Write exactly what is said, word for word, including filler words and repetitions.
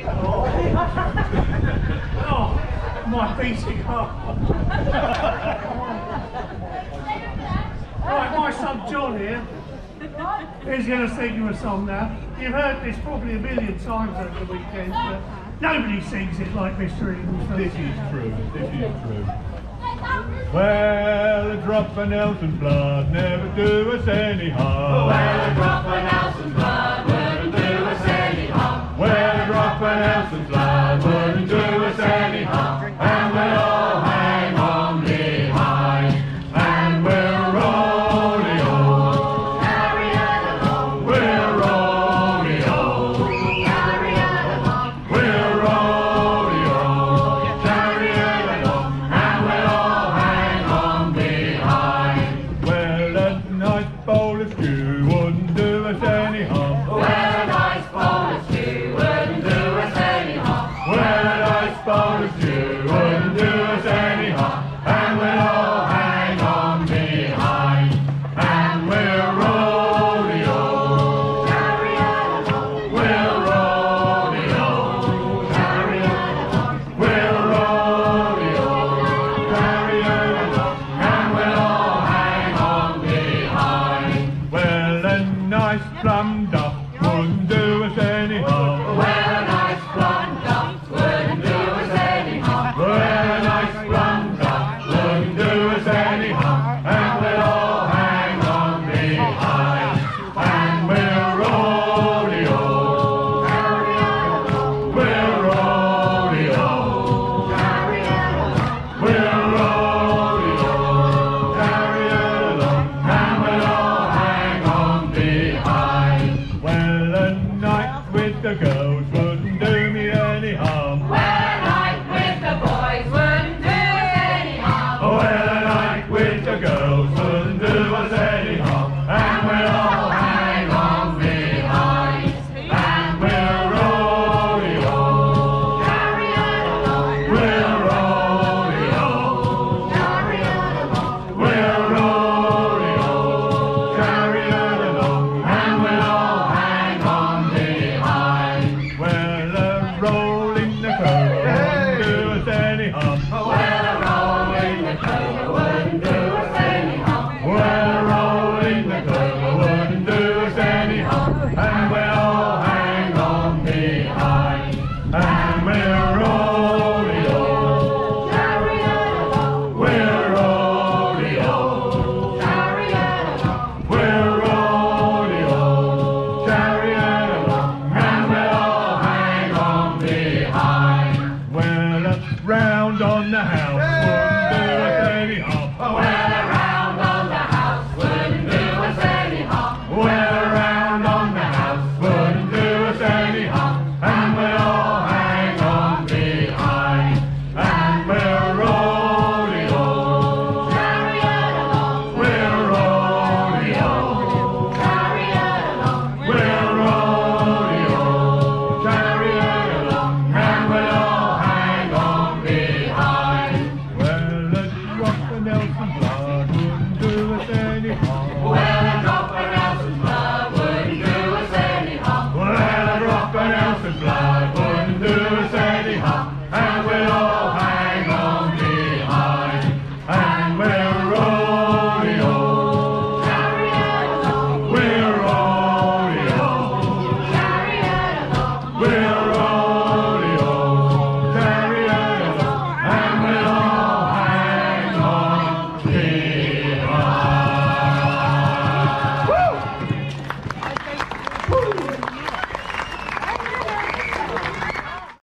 Oh, my beating heart. Right, my son John here. He's going to sing you a song now. You've heard this probably a million times over the weekend, but nobody sings it like Mister Eagles. This is true, this is true. Well, a drop of Nelson's blood never do us any harm. Well, a drop of Nelson's blood wouldn't do us any harm. Well, a drop of Nelson's blood wouldn't do us any harm. And we'll all hang on behind, and we'll roll-y-o. Carry it along. We'll roll-y-o. Carry it along. We'll roll-y-o. Carry it along, and we'll all hang on behind. Well, a nice bowl of stew wouldn't do us any harm. Well, a nice bowl of stew wouldn't do us any harm. Well, a nice bowl of stew wouldn't do us any harm. And we'll all hang on behind, and we'll roll-y-o. Carry it along. We'll roll-y-o. Carry it along. We'll roll-y-o. Carry it along, and we'll all hang on behind. Well, a nice plum duff wouldn't do us any harm. Well, a nice plum duff wouldn't do us any harm. Well, a nice plum duff wouldn't do us any harm. And we'll all hang on behind, and we'll roll-y-o. Carry it along. We'll roll-y-o. Carry it along. We'll roll-y-o. Carry it along, and we'll all hang on behind. Well, a night with the girls wouldn't do me any harm. Well, a night with the boys wouldn't do us any harm. Well, a night with the girls wouldn't do us any harm. And we'll all hang on behind, and we'll roll-y-o. Carry it along. We'll roll-y-o. Carry it along. We'll roll-y-o. Carry it along, and we'll all hang on behind. Well, a roll in the clover wouldn't do us any harm. Well, a roll in the clover wouldn't do us any harm. Well, a roll in the clover wouldn't do us any harm. And we'll all hang on behind, and we'll roll-y-o. Carry it along. We'll roll-y-o. Carry it along. We'll roll-y-o. Carry it along, and we'll all hang on behind. Well, a round on the house wouldn't do us any harm. Well, a round on the house wouldn't do us any harm. Well, a round on the house wouldn't do us any harm. And we'll all hang on behind, and we'll roll-y-o. Carry it along. We'll roll-y-o. Carry it along. We'll roll-y-o. Carry it along, and we'll all hang on behind. Well, a drop of Nelson's blood wouldn't do us any harm. Well, a drop of Nelson's blood wouldn't do us any harm. Well, a drop of Nelson's blood wouldn't do us any harm. And we'll all hang on behind, and we'll roll-y-o. Carry it along. We'll roll-y-o. Carry it along. We'll roll-y-o. Carry it along, and we'll all hang on behind. Woo!